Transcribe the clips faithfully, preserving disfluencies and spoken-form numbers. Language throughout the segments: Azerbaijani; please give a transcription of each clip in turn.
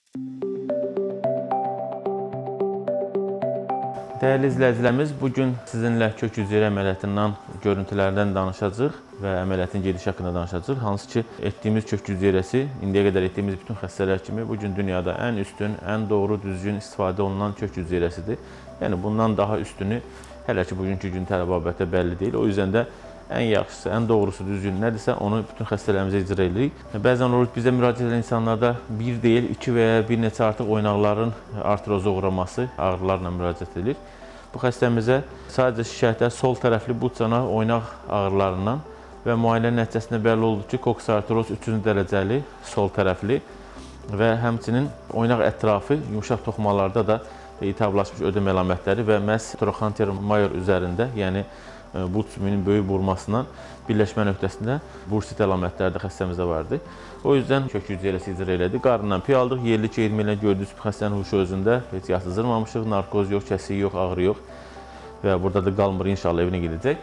Dəyərli izləyicilərimiz, bugün sizinlə kök üzrə əməliyyatından, görüntülərdən danışacağıq və əməliyyatın gedişi haqqında danışacağıq. Hansı ki, etdiyimiz kök üzrəsi, indiyə qədər etdiyimiz bütün xəstələr kimi bugün dünyada ən üstün, ən doğru, düzgün istifadə olunan kök üzrəsidir. Yəni, bundan daha üstünü hələ ki, bugünkü gün tələbatə bəlli deyil. O yüzdən də ən yaxşısı, ən doğrusu, düzgün nədirsə, onu bütün xəstələrimizə icra edirik. Bəzən olur bizə müraciət edən insanlarda bir deyil, iki və ya bir neçə artıq oynaqların artroza uğraması, ağrılarla müraciət edilir. Bu xəstəmizə sadəcə şikayətlər sol tərəfli buçana oynaq ağrılarından və müayinə nəticəsində bəlli oldu ki, koksartroz üçüncü dərəcəli sol tərəfli və həmçinin oynaq ətrafı yumşaq toxumalarda da iltihablaşmış ödəm əlamətləri və məhz trochanter major üzərində, yəni but sümüyünün böyük vurmasından birləşmə nöqtəsində bursit əlamətləri də xəstəmizdə vardı. O yüzdən kök üzrəsi icra elədik. Qarnından piy aldıq. Yerli keyirmə ilə gördüyünüz xəstənin huşu özündə heç yatızdırmamışıq. Narkoz yox, kəsiyi yox, ağrı yox. Və burada da qalmır, inşallah evinə gedəcək.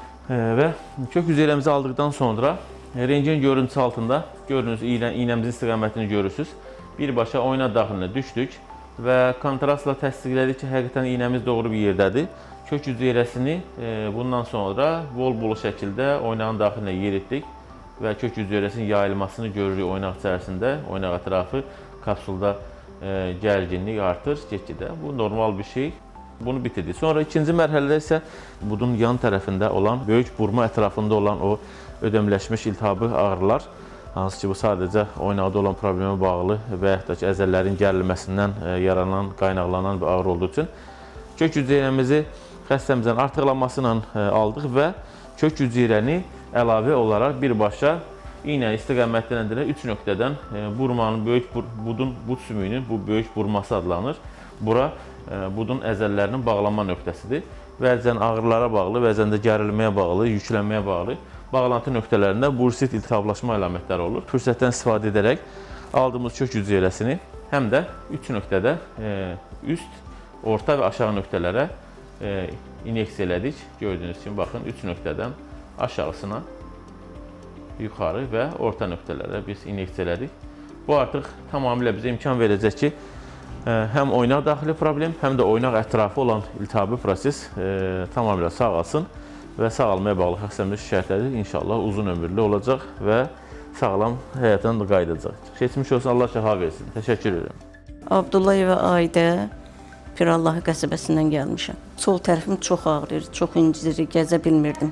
Və kök üzrəmizi aldıqdan sonra rentgen görüntüsü altında gördüyünüz iynəmizin istiqamətini görürsünüz. Birbaşa oyna daxilinə düşdük və kontrastla təsdiqlədik ki, həqiqətən iynəmiz doğru bir yerdədir. Kök üzrəsini bundan sonra bol-bol şəkildə oynağın daxilinə yeritdik və kök üzrəsinin yayılmasını görürük oynaq içərisində. Oynaq ətrafı kapsulda gərginlik artır get-gedə. Bu normal bir şey. Bunu bitirdik. Sonra ikinci mərhələdə isə budun yan tərəfində olan, böyük burma ətrafında olan o ödəmləşmiş iltihabı ağrılar, hansı ki, bu sadəcə oynaqda olan problemə bağlı və yaxud da ki, əzəllərin gərilməsindən yaranan, qaynaqlanan bir ağrı olduğu üçün kök üzrəmizi xəstəmizdən artıqlanması ilə aldıq və kök üzrəni əlavə olaraq birbaşa iynə istiqamətləndirən üç nöqtədən burmanın, böyük budun bud sümüyünün bu böyük burması adlanır. Bura budun əzəllərinin bağlanma nöqtəsidir. Bəzən ağrılara bağlı, bəzən də gərilməyə bağlı, yüklənməyə bağlı bağlantı nöqtələrində bursit iltihablaşma əlamətləri olur. Fürsətdən istifadə edərək aldığımız kök üzrəsini həm də üç nöqtədə üst, orta və aşağı nöqtələrə inyeksiya elədik. Gördüyünüz kimi, baxın, üç nöqtədən aşağısına, yuxarı və orta nöqtələrə biz inyeksiya elədik. Bu artıq tamamilə bizə imkan verəcək ki, həm oynaq daxili problem, həm də oynaq ətrafı olan iltihabi proses tamamilə sağalsın və sağalmaya bağlı xəstəmizin şikayətləri inşallah uzun ömürlü olacaq və sağlam həyatdan qayıdacaq. Keçmiş olsun, Allah şəfa versin. Təşəkkür edirəm. Abdullayeva Aidə, Pirallahı qəsəbəsindən gəlmişəm. Sol tərəfim çox ağrıyır, çox incir, gəzə bilmirdim.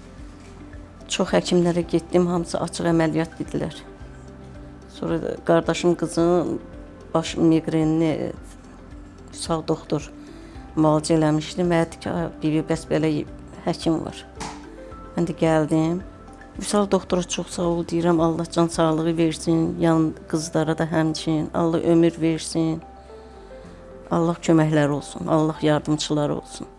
Çox həkimlərə getdim, hamısı açıq əməliyyat dedilər. Sonra qardaşım qızın baş miqrenini sağ doktor müalicə eləmişdi. Mənə dedi ki, bibi, bəs belə həkim var. Mən də gəldim. Vüsal doktora çox sağ ol deyirəm, Allah can sağlığı versin, yan qızlara da həmçinin, Allah ömür versin. Allah köməkləri olsun, Allah yardımçıları olsun.